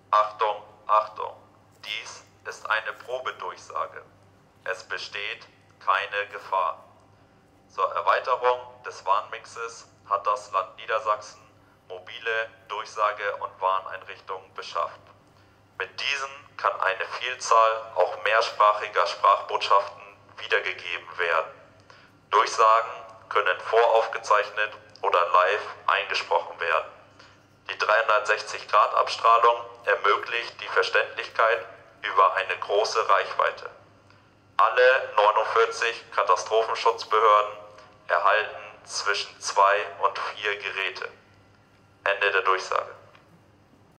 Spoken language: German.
Achtung, Achtung, dies ist eine Probedurchsage. Es besteht keine Gefahr. Zur Erweiterung des Warnmixes hat das Land Niedersachsen mobile Durchsage- und Warneinrichtungen beschafft. Mit diesen kann eine Vielzahl auch mehrsprachiger Sprachbotschaften wiedergegeben werden. Durchsagen können voraufgezeichnet oder live eingesprochen werden. Die 360-Grad-Abstrahlung ermöglicht die Verständlichkeit über eine große Reichweite. Alle 49 Katastrophenschutzbehörden erhalten zwischen 2 und 4 Geräte. Ende der Durchsage.